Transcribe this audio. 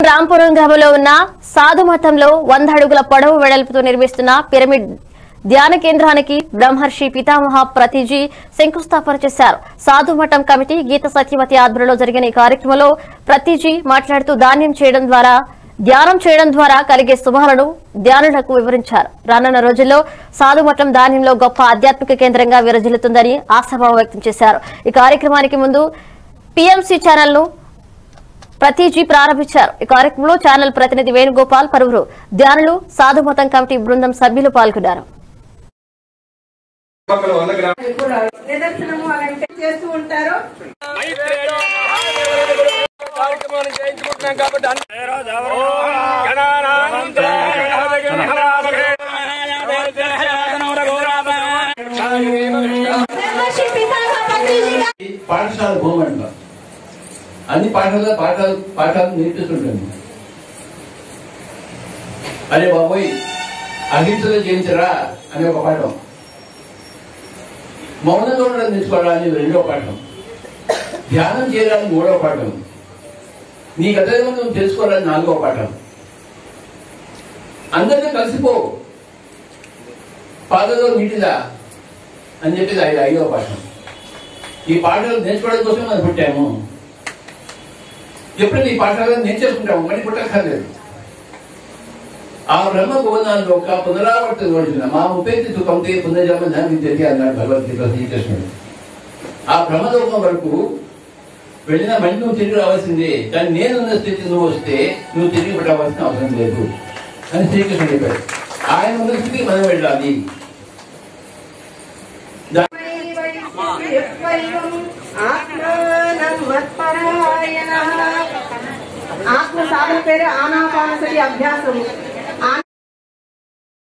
రాంపురం గ్రామంలో ఉన్న సాధు మఠంలో 100 అడుగుల పొడవు వెడల్పుతో నిర్మిస్తున్న పిరమిడ్ ధ్యాన కేంద్రానికి బ్రహ్మర్షి పితామహ ప్రతిజీ శంకుస్థాపన చేశారు. సాధు మఠం కమిటీ గీత సత్యవతి ఆధ్వర్యంలో జరిగిన ఈ కార్యక్రమంలో ప్రతిజీ మాట్లాడుతూ ధ్యానం చేయడం ద్వారా కలిగే శుభాలను ధ్యానులకు వివరించారు. రానున్న రోజుల్లో సాధు మఠం ధాన్యంలో గొప్ప ఆధ్యాత్మిక కేంద్రంగా విరజిల్లుతుందని ఆశాభావం వ్యక్తం చేశారు. ఈ కార్యక్రమానికి ముందు పీఎంసీ ఛానల్ ను ప్రతిజీ ప్రారంభించారు. ఈ కార్యక్రమంలో ఛానల్ ప్రతినిధి వేణుగోపాల్, పలువురు ధ్యానులు, సాధు మఠం కమిటీ బృందం సభ్యులు పాల్గొన్నారు. పాఠశాల భూమంట అన్ని పాఠాలు నేర్పిస్తుంటాను. అరే బాబోయ్ అహింసలో జయించరా అనే ఒక పాఠం, మౌనంగా ఉండడం నేర్చుకోవాలని 2వ పాఠం, ధ్యానం చేయాలని 3వ పాఠం, నీ గతంలో నువ్వు తెలుసుకోవాలని 4వ పాఠం, అందరితో కలిసిపో పాదలో నీటిదా అని చెప్పేది 5వ పాఠం. ఈ పాఠాలు నేర్చుకోవడం కోసం మనం పుట్టాము. ఎప్పుడైతే ఈ పాఠాలను నేర్చేసుకుంటాము మళ్ళీ పుట్టక్కర్లేదు. ఆ బ్రహ్మ భువనాల్లో ఒక పునరావర్తన రోజున మా ఉపేతి సుఖంతే పునర్జన్మ విద్యతి అన్నాడు భగవద్గీత శ్రీకృష్ణుడు. ఆ బ్రహ్మలోకం వరకు వెళ్ళిన మళ్ళీ నువ్వు తిరిగి రావాల్సిందే, కానీ నేనున్న స్థితి నువ్వు వస్తే నువ్వు తిరిగి పెట్టవలసిన అవసరం లేదు అని శ్రీకృష్ణుడు చెప్పాడు. ఆయన ఉన్న స్థితికి మనం వెళ్ళాలి. ఆత్మ సాధన పేరు ఆనాపానసతి అభ్యాసం.